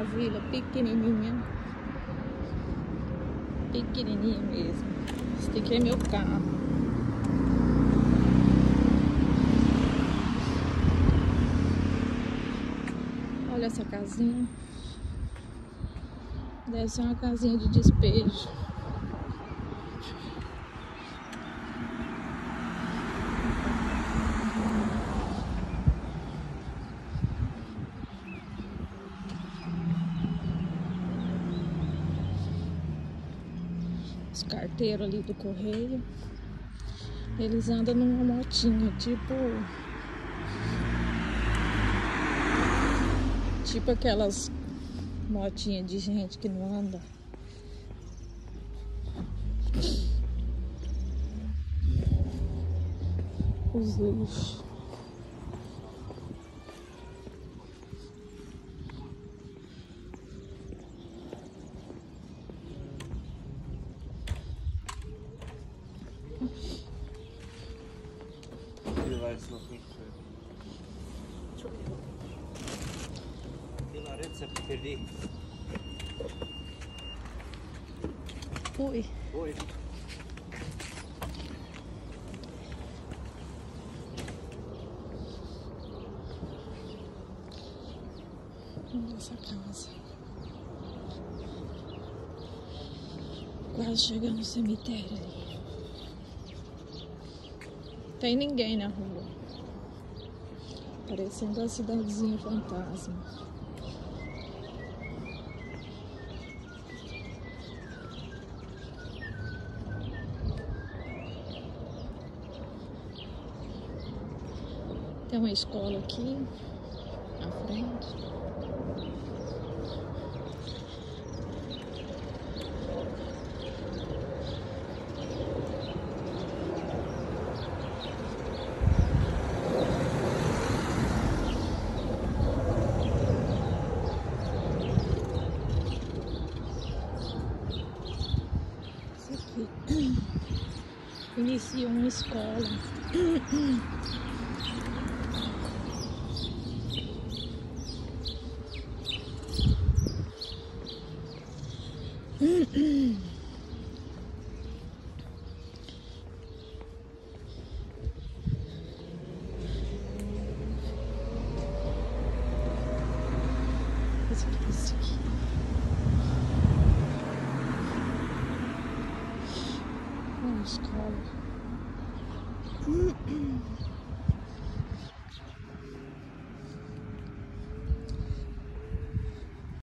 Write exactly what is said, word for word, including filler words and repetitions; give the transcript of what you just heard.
a vila pequenininha. Pequenininha mesmo. Esse aqui é meu carro. Olha essa casinha. Deve ser uma casinha de despejo. Os carteiros ali do correio. Eles andam numa motinha, tipo... Tipo aquelas motinhas de gente que não anda. Os lixos. Oi. Oi. Olha essa casa. Quase chegando no cemitério ali. Tem ninguém na rua. Parecendo uma cidadezinha fantasma. Tem uma escola aqui na frente. Isso aqui inicia uma escola. Esse aqui, esse aqui. Uma escola.